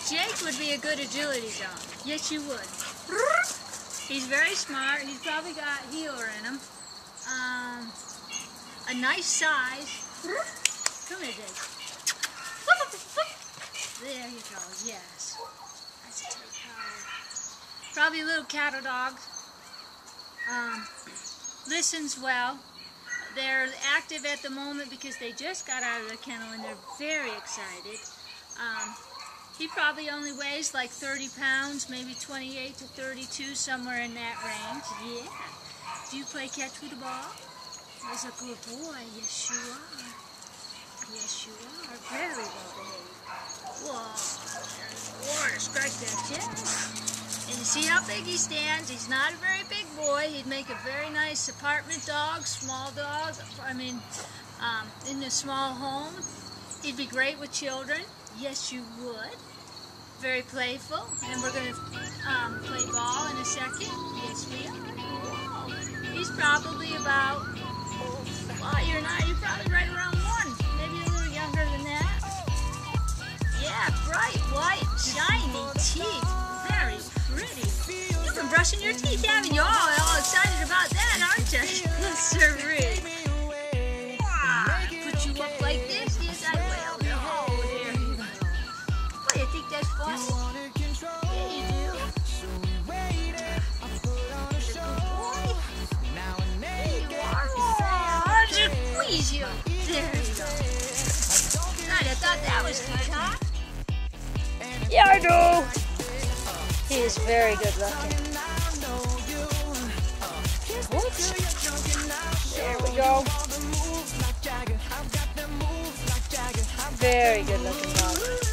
Jake would be a good agility dog. Yes, you would. He's very smart. He's probably got healer in him. A nice size. Come here, Jake. There you go. Yes. That's a Jake Howard. Probably a little cattle dog. Listens well. They're active at the moment because they just got out of the kennel and they're very excited. He probably only weighs like 30 pounds, maybe 28 to 32, somewhere in that range. Yeah. Do you play catch with the ball? That's a good boy. Yes, you are. Yes, you are. Very well behaved. Whoa. Boy, scratch that chest. And you see how big he stands? He's not a very big boy. He'd make a very nice apartment dog, small dog. I mean, in a small home. He'd be great with children. Yes, you would. Very playful. And we're going to play ball in a second. Yes, we are. Whoa. He's probably about, well, you're probably right around 1. Maybe a little younger than that. Yeah, bright, white, shiny teeth. Very pretty. You've been brushing your teeth, haven't you? All excited about that, aren't you? Sirree. Put you up like this? Yes, I will. Oh, there you go. What, you think that's funny? Yeah, you do. There you are. Oh, I'll just squeeze you. There you go. God, I thought that was good, huh? Yeah, I do. He is very good looking. Whoops. There we go. Very good looking dog.